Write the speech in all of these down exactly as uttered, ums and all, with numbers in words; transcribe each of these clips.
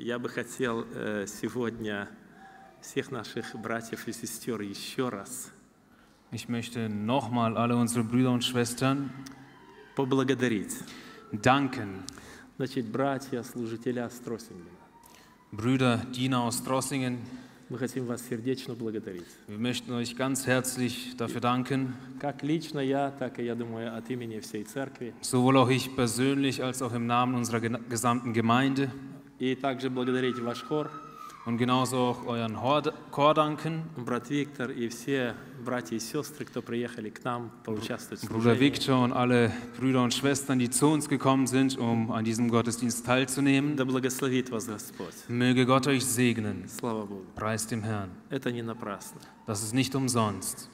я бы хотел э, сегодня всех наших братьев и сестер еще раз Ich möchte nochmal alle unsere Brüder und Schwestern поблагодарить. danken. Значит, братья, служителя Строссингена, Brüder, Diener aus Strossingen, мы хотим вас сердечно благодарить. wir möchten euch ganz herzlich dafür danken, Как лично я, так и, я думаю, от имени всей церкви. sowohl auch ich persönlich als auch im Namen unserer ge- gesamten Gemeinde И также благодарить ваш хор, und genauso auch euren Hor- Chor danken, брат Виктор и все братья и сестры, кто приехали к нам поучаствовать в Bruder служении. Viktor und alle Brüder und Schwestern, die zu uns gekommen sind, um an diesem Gottesdienst teilzunehmen. Да благословит вас Господь. Möge Gott euch segnen. Слава Богу. Preist dem Herrn. Это не напрасно. Das ist nicht umsonst.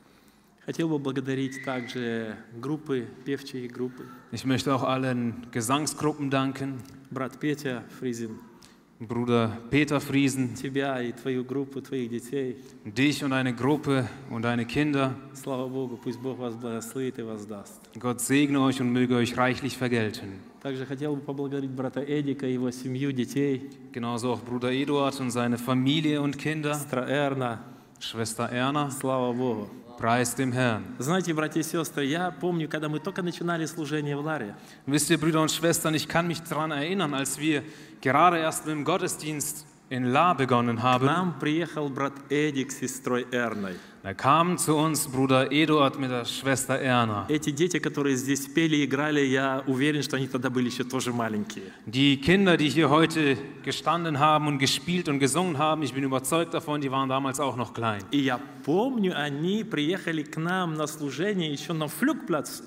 Хотел бы благодарить также группы, певчие группы. Ich möchte auch allen Gesangsgruppen danken. Брат Петя Фризин, Bruder Peter Friesen, тебя и твою группу, твоих детей. dich und deine Gruppe und deine Kinder. Слава Богу, пусть Бог вас благословит и воздаст. Gott segne euch und möge euch reichlich vergelten. Также хотел бы поблагодарить брата Эдика, его семью, детей, Genauso auch Bruder Eduard und seine Familie und Kinder. сестра Эрна. Schwester Erna, Слава Богу. preist dem Herrn. Знаете, братья и сестры, я помню, когда мы только начинали служение в Ларе, Wisst ihr, Brüder und Schwestern, ich kann mich daran erinnern, als wir gerade erst mit dem Gottesdienst in La begonnen к haben. нам приехал брат Эдик с сестрой Эрной. Da kam zu uns Bruder Eduard mit der Schwester Erna. Эти дети, которые здесь пели, играли, я уверен, что они тогда были еще тоже маленькие. Die Kinder, die hier heute gestanden haben und gespielt und gesungen haben, ich bin überzeugt davon, die waren damals auch noch klein. И я помню, они приехали к нам на служение еще на Флюгплац,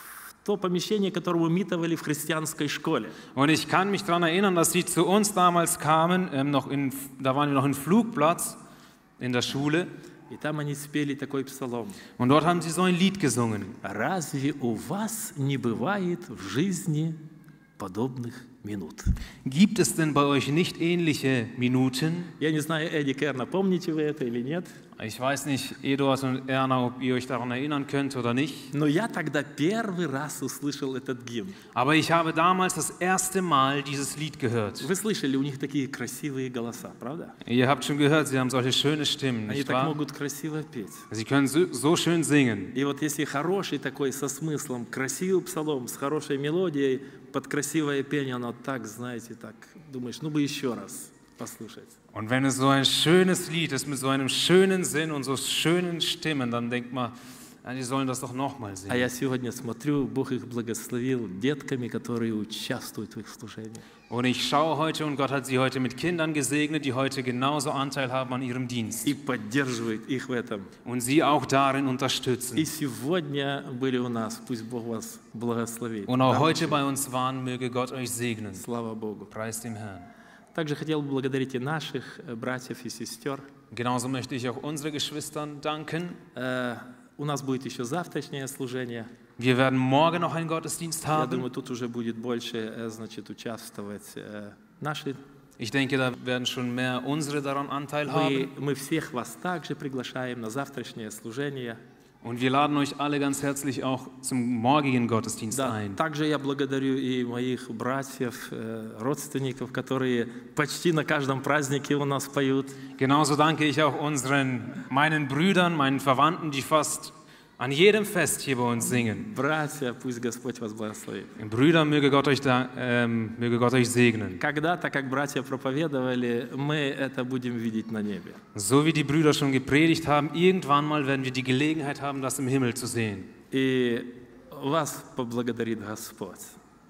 в то помещение, которое мы митовали в христианской школе. Und ich kann mich daran erinnern, dass sie zu uns damals kamen, ähm, noch in, da waren wir noch im Flugplatz in der Schule. И там они спели такой псалом. Und dort haben sie so ein Lied gesungen. «Разве у вас не бывает в жизни подобных минут?» Gibt es denn bei euch nicht ähnliche Minuten? Я не знаю, Эдик, Эрна, помните вы это или нет? Ich weiß nicht, Eduard und Erna, ob ihr euch daran erinnern könnt oder nicht. Но я тогда первый раз услышал этот гимн. Aber ich habe damals das erste Mal dieses Lied gehört. Вы слышали, у них такие красивые голоса, правда? Ihr habt schon gehört, sie haben solche schöne Stimmen, Они nicht так wahr? могут красиво петь. Sie können so, so schön singen. И вот если хороший такой со смыслом, красивый псалом, с хорошей мелодией, под красивое пение, оно так, знаете, так, думаешь, ну бы еще раз послушать. Und wenn es so ein schönes Lied ist mit so einem schönen Sinn und so schönen Stimmen, dann denkt man, ja, die sollen das doch nochmal А singen. я сегодня смотрю, Бог их благословил детками, которые участвуют в их служении. Und ich schaue heute und Gott hat sie heute mit Kindern gesegnet, die heute genauso Anteil haben an ihrem Dienst. И поддерживает их в этом. Und sie auch darin unterstützen. И сегодня были у нас, пусть Бог вас благословит. Und auch Там heute еще. bei uns waren, möge Gott euch segnen. Слава Богу. Preist dem Herrn. Также хотел бы благодарить и наших э, братьев и сестер. Genauso möchte ich auch unsere Geschwistern danken. Э, У нас будет еще завтрашнее служение. Wir werden morgen noch einen Gottesdienst Я haben. думаю, тут уже будет больше, э, значит, участвовать э, наши. Ich denke, da werden schon mehr unsere daran Anteil haben. Мы, мы всех вас также приглашаем на завтрашнее служение. Und wir laden euch alle ganz herzlich auch zum morgigen Gottesdienst Да, ein. также я благодарю и моих братьев, э, родственников, которые почти на каждом празднике у нас поют. Genauso danke ich auch unseren, meinen Brüdern, meinen Verwandten, die fast an jedem Fest hier bei uns singen. Братья, пусть Господь вас благословит. Brüder, möge Gott euch, da, ähm, möge Gott euch segnen. Когда-то, как братья проповедовали, мы это будем видеть на небе. So wie die Brüder schon gepredigt haben, irgendwann mal werden wir die Gelegenheit haben, das im Himmel zu sehen. И вас поблагодарит Господь.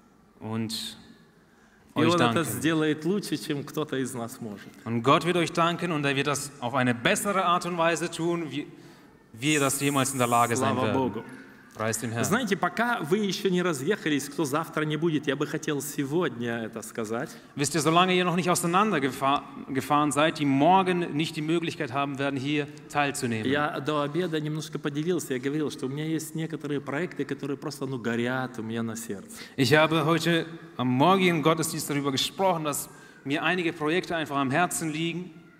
Und И euch Он это danken. сделает лучше, чем кто-то из нас может. Und Gott wird euch danken und er wird das auf eine bessere Art und Weise tun, wie wir das jemals in der Lage sein Слава werden. Богу. Preis dem Herrn. Знаете, пока вы еще не разъехались, кто завтра не будет, я бы хотел сегодня это сказать. Wisst ihr, solange ihr noch nicht auseinandergefahren seid, die morgen nicht die Möglichkeit haben werden, hier teilzunehmen. Я до обеда немножко поделился, я говорил, что у меня есть некоторые проекты, которые просто ну, горят у меня на сердце. Ich habe heute am morgigen Gottesdienst darüber gesprochen, dass mir einige Projekte einfach am Herzen liegen.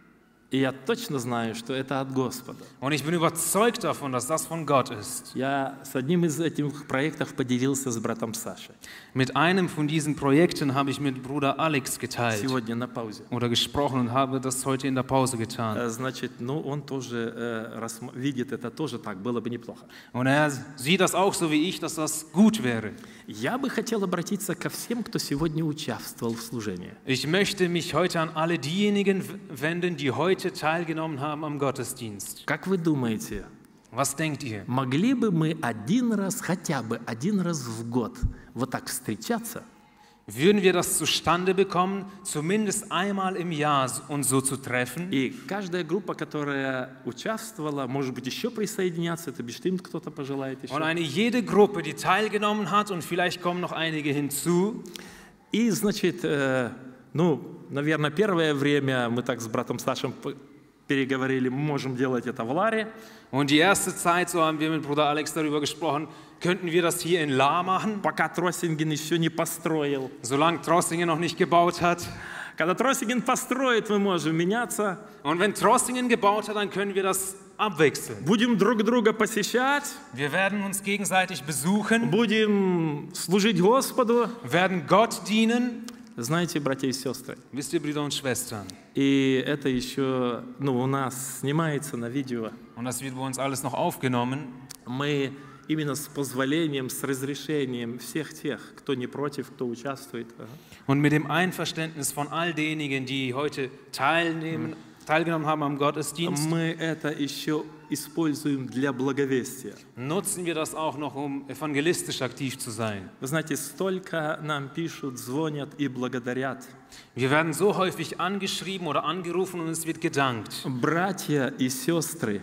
И я точно знаю, что это от Господа. Und ich bin überzeugt davon, dass das von Gott ist. Я с одним из этих проектов поделился с братом Сашей Mit einem von diesen Projekten habe ich mit Bruder Alex geteilt сегодня на паузе. oder gesprochen und habe das heute in der Pause getan. Э, Значит, ну он тоже э, рассма- видит это тоже так, было бы неплохо. Und er sieht das auch so wie ich, dass das gut wäre. Я бы хотел обратиться ко всем, кто сегодня участвовал в служении. Ich möchte mich heute an alle diejenigen wenden, die heute teilgenommen haben am Gottesdienst. Как вы думаете, Was denkt ihr? могли бы мы один раз, хотя бы один раз в год вот так встречаться Würden wir das zustande bekommen, zumindest einmal im Jahr uns so zu treffen? и каждая группа, которая участвовала, может быть, еще присоединяться, это bestimmt кто-то пожелает еще. Und eine jede Gruppe, die teilgenommen hat, und vielleicht kommen noch einige hinzu. И, значит, э, ну, наверное, первое время мы так с братом Сашем п- переговорили, мы можем делать это в Ларе. Und die erste Zeit, so haben wir mit Bruder Alex darüber gesprochen, könnten wir das hier in La machen, Пока Тросинген еще не построил. solange Trossingen noch nicht gebaut hat. Когда Тросинген построит, мы можем меняться. Und wenn Trossingen gebaut hat, dann können wir das abwechseln. Будем друг друга посещать, Wir werden uns gegenseitig besuchen, будем служить Господу. werden Gott dienen. Знаете, братья и сестры, Wisst ihr, Brüder und Schwestern? и это еще, ну, у нас снимается на видео. Und das wird bei uns alles noch aufgenommen. Мы именно с позволением, с разрешением всех тех, кто не против, кто участвует. Ага. Und mit dem Einverständnis von all denjenigen, die heute teilnehmen, teilgenommen haben am Gottesdienst, Мы это еще используем для благовестия. nutzen wir das auch noch, um evangelistisch aktiv zu sein. Вы знаете, столько нам пишут, звонят и благодарят. Wir werden so häufig angeschrieben oder angerufen und es wird gedankt. Братья и сестры,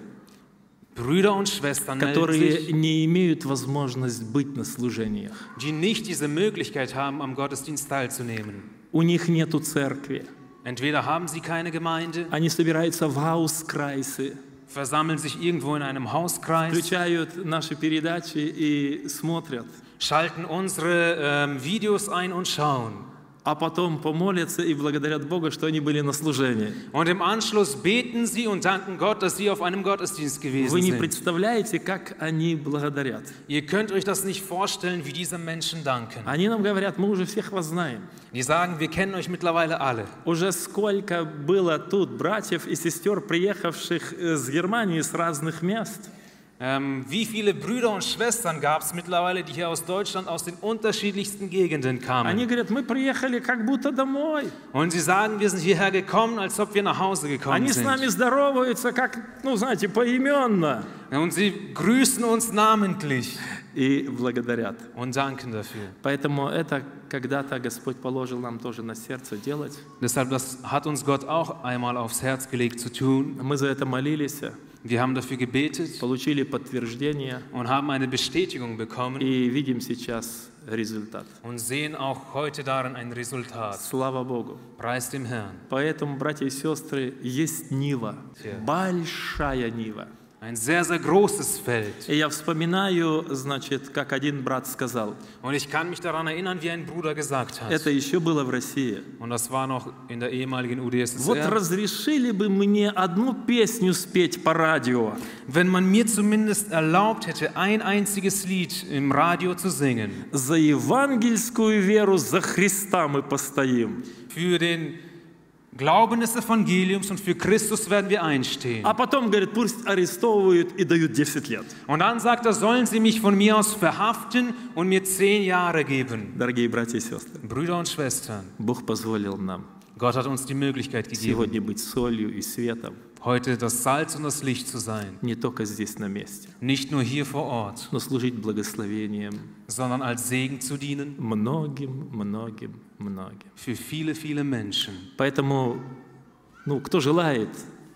Brüder und Schwestern melden которые sich, не имеют возможность быть на служениях. die nicht diese Möglichkeit haben, am Gottesdienst teilzunehmen. У них нету церкви. Entweder haben sie keine Gemeinde, Они собираются в хаус-крайсы, versammeln sich irgendwo in einem Hauskreis, включают наши передачи и смотрят. schalten unsere ähm, Videos ein und schauen. А потом помолятся и благодарят Бога, что они были на служении. Und im Anschluss beten sie und danken Gott, dass sie auf einem Gottesdienst Вы gewesen не sind. представляете, как они благодарят. Ihr könnt euch das nicht vorstellen, wie diese Menschen danken. Они нам говорят, мы уже всех вас знаем. Die sagen, wir kennen euch mittlerweile alle. Уже сколько было тут братьев и сестер, приехавших с Германии, с разных мест. Ähm, wie viele Brüder und Schwestern gab es mittlerweile, die hier aus Deutschland, aus den unterschiedlichsten Gegenden Они kamen? говорят, мы приехали как будто домой. Und sie sagen, wir sind hierher gekommen, als ob wir nach Hause gekommen Они с sind. нами здороваются, как, ну, знаете, поименно. Und sie grüßen uns namentlich И благодарят. und danken dafür. Поэтому это когда-то Господь положил нам тоже на сердце делать. Deshalb, das hat uns Gott auch einmal aufs Herz gelegt zu tun. Мы за это молились, Wir haben dafür gebetet получили подтверждение und haben eine Bestätigung bekommen и видим сейчас результат. und sehen auch heute darin ein Resultat. Слава Богу. Preis dem Herrn. Поэтому, братья и сестры, есть нива, Yeah. большая нива. Ein sehr, sehr großes Feld. И я вспоминаю, значит, как один брат сказал, Und ich kann mich daran erinnern, wie ein Bruder gesagt hat. это еще было в России. Und das war noch in der ehemaligen U D S S Вот R. разрешили бы мне одну песню спеть по радио, Wenn man mir zumindest erlaubt hätte, ein einziges Lied im Radio zu singen, за евангельскую веру, за Христа мы постоим. für den Glauben des Evangeliums und für Christus werden wir einstehen. А потом, говорит, пусть арестовывают и дают десять лет. Und dann sagt er, sollen sie mich von mir aus verhaften und mir zehn Jahre geben. Дорогие братья и сестры, Brüder und Schwestern, Бог позволил нам Gott hat uns die Möglichkeit gegeben, сегодня быть солью и светом, heute das Salz und das Licht zu sein. не только здесь на месте, Nicht nur hier vor Ort, но служить благословением sondern als Segen zu dienen многим, многим, многим. für viele, viele Menschen. Поэтому, ну, кто желает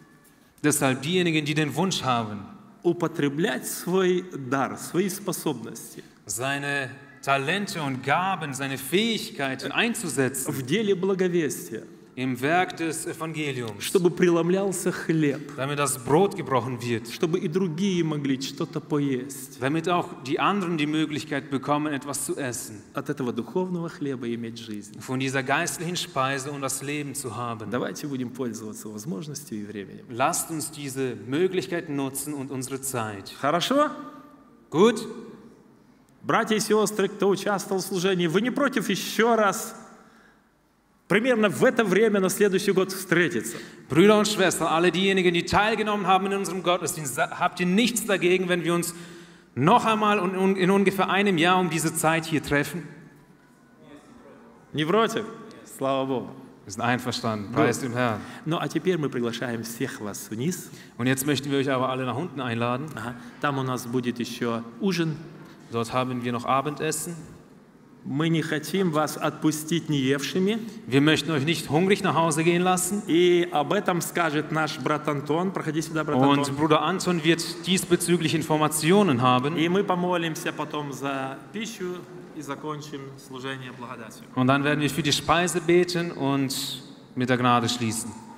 Deshalb diejenigen, die den Wunsch haben, употреблять свой дар, свои способности seine Talente und Gaben, seine Fähigkeiten einzusetzen в деле благовестия, im Werk des Evangeliums, чтобы преломлялся хлеб, damit das Brot gebrochen wird, чтобы и другие могли что-то поесть. damit auch die anderen die Möglichkeit bekommen, etwas zu essen, От этого духовного хлеба иметь жизнь. von dieser geistlichen Speise und das Leben zu haben. Давайте будем пользоваться возможностью и временем. Lasst uns diese Möglichkeit nutzen und unsere Zeit. Хорошо? Gut? Братья и сестры, кто участвовал в служении, вы не против еще раз примерно в это время на следующий год встретиться? Brüder und Schwestern, alle diejenigen, die teilgenommen haben in unserem Gottesdienst, habt ihr nichts dagegen, wenn wir uns noch einmal in ungefähr einem Jahr um diese Zeit hier treffen? Не против? Слава Богу. Wir sind einverstanden. Preis dem Herrn. Ну а теперь мы приглашаем всех вас вниз. Und jetzt möchten wir euch aber alle nach unten einladen. Ага. Там у нас будет еще ужин. Dort haben wir noch Abendessen. Мы не хотим вас отпустить неевшими. Wir möchten euch nicht hungrig nach Hause gehen lassen. И об этом скажет наш брат Антон. Проходи сюда, брат Und Антон. Bruder Anton wird diesbezüglich Informationen haben. И мы помолимся потом за пищу и закончим служение благодатью. Und dann werden wir für die Speise beten und mit der Gnade schließen.